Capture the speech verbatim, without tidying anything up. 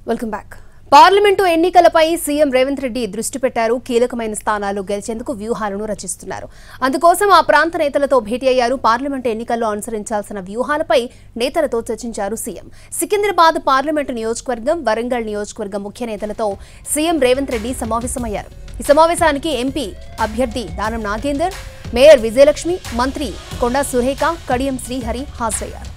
Welcome back. పార్లమెంటు ఎన్నికలపై CM Revanth Reddy దృష్టి పెట్టారు. కీలకమైన స్థానాలు గెలిచేందుకు వ్యూహాలను రచిస్తున్నారు. అందుకోసం ఆ ప్రాంత నేతలతో భేటీ అయ్యారు. పార్లమెంటు ఎన్నికల్లో అనుసరించాల్సిన వ్యూహాలపై నేతలతో చర్చించారు సీఎం. సికింద్రాబాద్ పార్లమెంటు నియోజకవర్గం, వరంగల్ నియోజకవర్గం ముఖ్య నేతలతో సీఎం రేవంత్ రెడ్డి సమావేశమయ్యారు. ఈ సమావేశానికి ఎంపీ అభ్యర్థి దానం నాగేందర్, మేయర్ విజయలక్ష్మి, మంత్రి కొండా సురేఖ, కడియం శ్రీహరి హాజరయ్యారు.